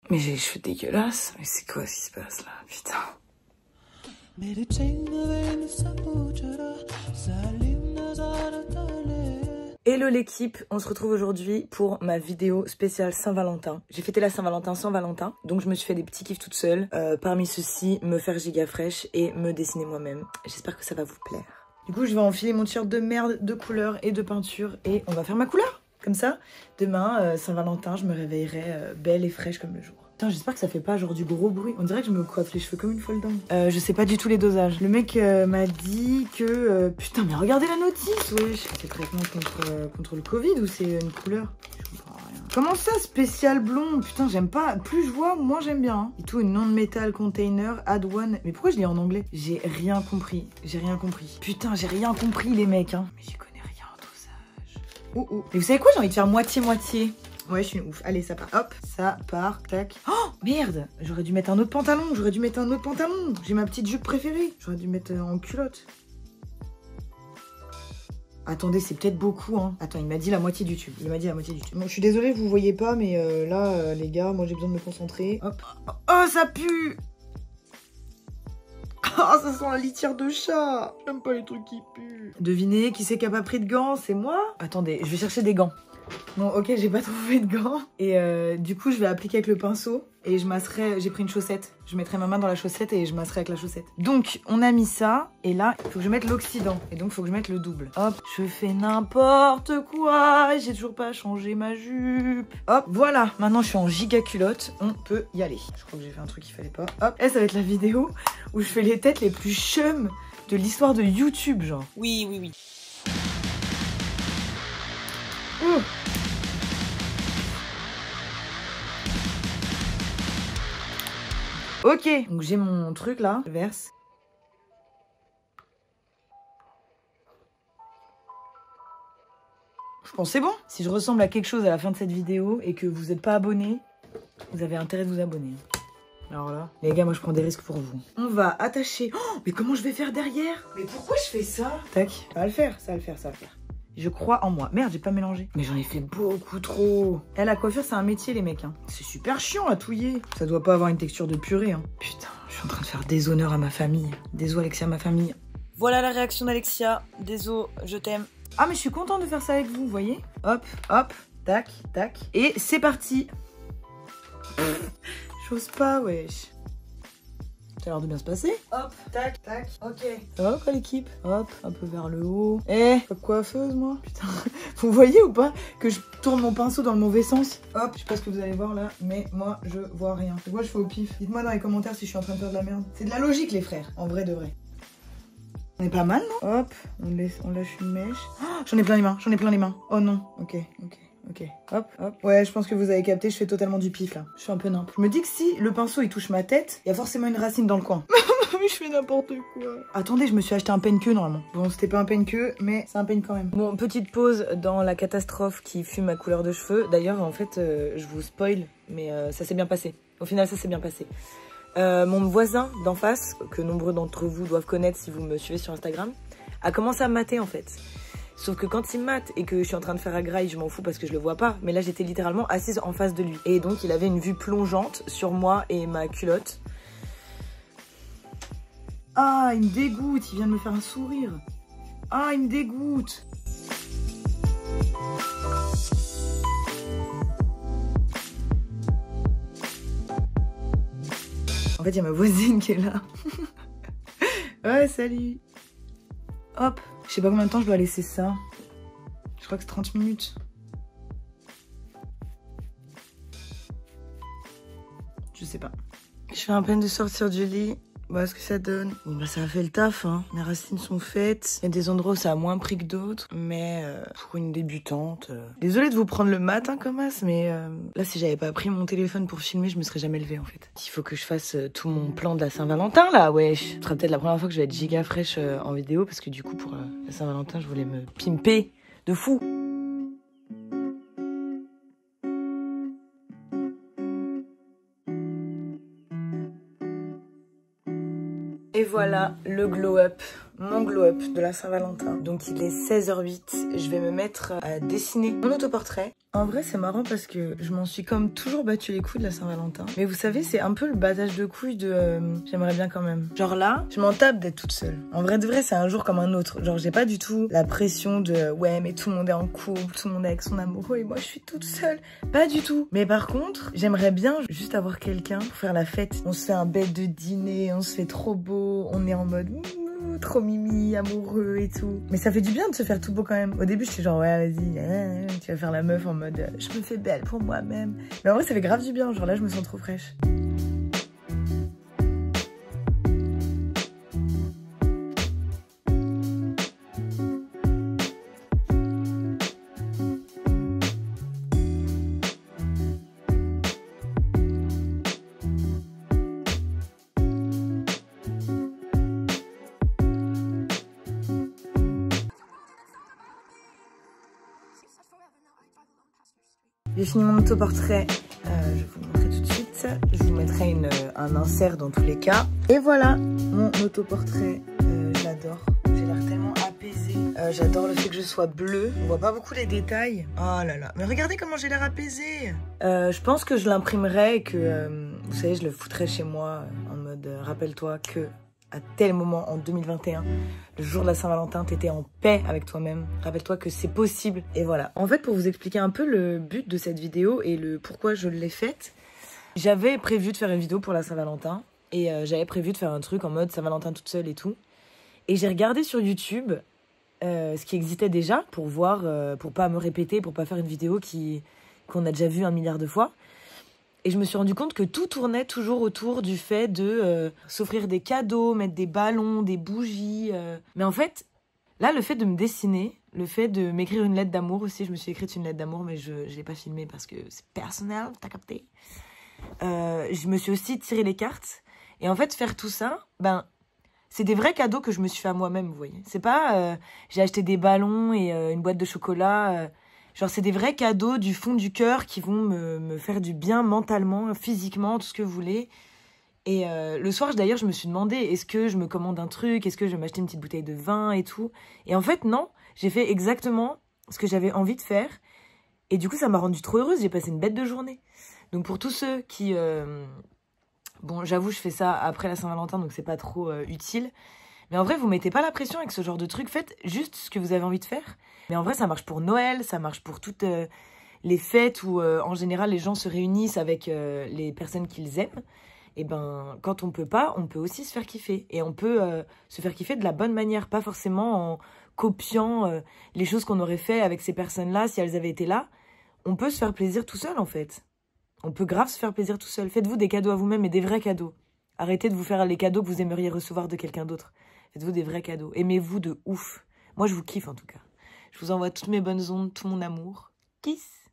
Mais j'ai les cheveux dégueulasses. Mais c'est quoi ce qui se passe là? Putain. Hello l'équipe, on se retrouve aujourd'hui pour ma vidéo spéciale Saint-Valentin. J'ai fêté la Saint-Valentin sans Valentin, donc je me suis fait des petits kiffs toute seule. Parmi ceux-ci, me faire giga fraîche et me dessiner moi-même. J'espère que ça va vous plaire. Du coup, je vais enfiler mon t-shirt de merde de couleur et de peinture et on va faire ma couleur. Comme ça, demain, Saint-Valentin, je me réveillerai belle et fraîche comme le jour. Putain, j'espère que ça fait pas genre du gros bruit. On dirait que je me coiffe les cheveux comme une folle dingue. Je sais pas du tout les dosages. Le mec m'a dit que... putain, mais regardez la notice, wesh. C'est traitement contre le Covid ou c'est une couleur? Je comprends rien. Comment ça, spécial blond? Putain, j'aime pas. Plus je vois, moins j'aime bien. Hein. Et tout, une non-metal container, add one. Mais pourquoi je lis en anglais? J'ai rien compris. J'ai rien compris. Putain, j'ai rien compris, les mecs. Hein. Mais j'y connais rien en dosage. Oh, oh. Mais vous savez quoi? J'ai envie de faire moitié-moitié. Ouais, je suis une ouf. Allez, ça part. Hop, ça part. Tac. Oh, merde. J'aurais dû mettre un autre pantalon. J'ai ma petite jupe préférée. J'aurais dû mettre en culotte. Attendez, c'est peut-être beaucoup, hein. Attends, il m'a dit la moitié du tube. Bon, je suis désolée, vous voyez pas, mais là, les gars, moi, j'ai besoin de me concentrer. Hop. Oh, ça pue. Oh, ça sent la litière de chat. J'aime pas les trucs qui puent. Devinez, qui c'est qui a pas pris de gants? C'est moi? Attendez, je vais chercher des gants. Bon, ok, j'ai pas trouvé de gants. Et du coup, je vais appliquer avec le pinceau. Et je masserai... J'ai pris une chaussette. Je mettrai ma main dans la chaussette et je masserai avec la chaussette. Donc, on a mis ça. Et là, il faut que je mette l'oxydant. Et donc, il faut que je mette le double. Hop, je fais n'importe quoi. J'ai toujours pas changé ma jupe. Hop, voilà. Maintenant, je suis en giga culotte. On peut y aller. Je crois que j'ai fait un truc qu'il fallait pas. Hop. Et ça va être la vidéo où je fais les têtes les plus chum de l'histoire de YouTube, genre. Oui. Ouh. Ok, donc j'ai mon truc là, je verse. Je pense que c'est bon. Si je ressemble à quelque chose à la fin de cette vidéo et que vous n'êtes pas abonné, vous avez intérêt de vous abonner. Alors là, les gars, moi je prends des risques pour vous. On va attacher... Oh, mais comment je vais faire derrière? Mais pourquoi je fais ça? Tac, ça va le faire. Je crois en moi. Merde, j'ai pas mélangé. Mais j'en ai fait beaucoup trop. Eh, la coiffure, c'est un métier, les mecs. Hein. C'est super chiant à touiller. Ça doit pas avoir une texture de purée. Hein. Putain, je suis en train de faire déshonneur à ma famille. Désolé, Alexia, ma famille. Voilà la réaction d'Alexia. Désolé, je t'aime. Ah, mais je suis contente de faire ça avec vous, vous voyez? Hop, hop, tac, tac. Et c'est parti. J'ose pas, wesh. Ça a l'air de bien se passer. Hop, tac, tac, ok. Ça va quoi l'équipe? Hop, un peu vers le haut. Eh, pas de coiffeuse moi. Putain, vous voyez ou pas que je tourne mon pinceau dans le mauvais sens? Hop, je sais pas ce que vous allez voir là, mais moi je vois rien. C'est quoi je fais au pif? Dites-moi dans les commentaires si je suis en train de faire de la merde. C'est de la logique les frères, en vrai de vrai. On est pas mal non? Hop, on lâche une mèche. Oh, j'en ai plein les mains, Oh non, ok. Hop, hop. Ouais, je pense que vous avez capté, je fais totalement du pif là. Je suis un peu nimp. Je me dis que si le pinceau il touche ma tête, il y a forcément une racine dans le coin. Mais je fais n'importe quoi. Attendez, je me suis acheté un peigne-queue normalement. Bon, c'était pas un peigne-queue, mais c'est un peigne quand même. Bon, petite pause dans la catastrophe qui fut ma couleur de cheveux. D'ailleurs, en fait, je vous spoil, mais ça s'est bien passé. Au final, ça s'est bien passé. Mon voisin d'en face, que nombreux d'entre vous doivent connaître si vous me suivez sur Instagram, a commencé à me mater en fait. Sauf que quand il me mate et que je suis en train de faire à graille, je m'en fous parce que je le vois pas. Mais là, j'étais littéralement assise en face de lui. Et donc, il avait une vue plongeante sur moi et ma culotte. Ah, il me dégoûte. Il vient de me faire un sourire. Ah, il me dégoûte. En fait, il y a ma voisine qui est là. Ouais, salut. Hop. Je sais pas combien de temps je dois laisser ça. Je crois que c'est 30 minutes. Je sais pas. Je fais à peine de sortir du lit. Voilà ce que ça donne. Bon, bah, ça a fait le taf, hein. Mes racines sont faites. Il y a des endroits où ça a moins pris que d'autres. Mais pour une débutante... Désolée de vous prendre le matin comme as, mais là, si j'avais pas pris mon téléphone pour filmer, je me serais jamais levée, en fait. Il faut que je fasse tout mon plan de la Saint-Valentin, là, wesh. Ce sera peut-être la première fois que je vais être giga fraîche en vidéo, parce que du coup, pour la Saint-Valentin, je voulais me pimper de fou. Et voilà le glow up mon glow-up de la Saint-Valentin. Donc il est 16h08, je vais me mettre à dessiner mon autoportrait. En vrai c'est marrant parce que je m'en suis comme toujours battu les couilles de la Saint-Valentin. Mais vous savez c'est un peu le battage de couilles de j'aimerais bien quand même. Genre là, je m'en tape d'être toute seule. En vrai de vrai c'est un jour comme un autre. Genre j'ai pas du tout la pression de ouais mais tout le monde est en couple, tout le monde est avec son amoureux et moi je suis toute seule. Pas du tout. Mais par contre j'aimerais bien juste avoir quelqu'un pour faire la fête. On se fait un bête de dîner, on se fait trop beau, on est en mode trop mimi, amoureux et tout. Mais ça fait du bien de se faire tout beau quand même. Au début, j'étais genre, ouais, vas-y, tu vas faire la meuf en mode, je me fais belle pour moi-même. Mais en vrai, ça fait grave du bien. Genre là, je me sens trop fraîche. J'ai fini mon autoportrait, je vais vous le montrer tout de suite. Je vous mettrai un insert dans tous les cas. Et voilà, mon autoportrait, je l'adore. J'ai l'air tellement apaisée. J'adore le fait que je sois bleue. On voit pas beaucoup les détails. Oh là là, mais regardez comment j'ai l'air apaisée. Je pense que je l'imprimerai et que, vous savez, je le foutrai chez moi en mode, rappelle-toi que à tel moment en 2021, le jour de la Saint-Valentin, t'étais en paix avec toi-même. Rappelle-toi que c'est possible. Et voilà. En fait, pour vous expliquer un peu le but de cette vidéo et le pourquoi je l'ai faite, j'avais prévu de faire une vidéo pour la Saint-Valentin et j'avais prévu de faire un truc en mode Saint-Valentin toute seule et tout. Et j'ai regardé sur YouTube ce qui existait déjà pour voir, pour pas me répéter, pour pas faire une vidéo qu'on a déjà vue 1 milliard de fois. Et je me suis rendu compte que tout tournait toujours autour du fait de s'offrir des cadeaux, mettre des ballons, des bougies. Mais en fait, là, le fait de me dessiner, le fait de m'écrire une lettre d'amour aussi, je me suis écrite une lettre d'amour, mais je ne l'ai pas filmée parce que c'est personnel, t'as capté. Je me suis aussi tiré les cartes. Et en fait, faire tout ça, ben, c'est des vrais cadeaux que je me suis fait à moi-même, vous voyez. C'est pas j'ai acheté des ballons et une boîte de chocolat. Genre, c'est des vrais cadeaux du fond du cœur qui vont me faire du bien mentalement, physiquement, tout ce que vous voulez. Et le soir, d'ailleurs, je me suis demandé, est-ce que je me commande un truc? Est-ce que je vais m'acheter une petite bouteille de vin et tout? Et en fait, non. J'ai fait exactement ce que j'avais envie de faire. Et du coup, ça m'a rendue trop heureuse. J'ai passé une bête de journée. Donc, pour tous ceux qui... Bon, j'avoue, je fais ça après la Saint-Valentin, donc c'est pas trop utile. Mais en vrai, vous mettez pas la pression avec ce genre de truc. Faites juste ce que vous avez envie de faire. Mais en vrai, ça marche pour Noël, ça marche pour toutes les fêtes où, en général, les gens se réunissent avec les personnes qu'ils aiment. Et ben, quand on peut pas, on peut aussi se faire kiffer. Et on peut se faire kiffer de la bonne manière, pas forcément en copiant les choses qu'on aurait fait avec ces personnes-là si elles avaient été là. On peut se faire plaisir tout seul, en fait. On peut grave se faire plaisir tout seul. Faites-vous des cadeaux à vous-même et des vrais cadeaux. Arrêtez de vous faire les cadeaux que vous aimeriez recevoir de quelqu'un d'autre. Faites-vous des vrais cadeaux. Aimez-vous de ouf. Moi, je vous kiffe en tout cas. Je vous envoie toutes mes bonnes ondes, tout mon amour. Kiss!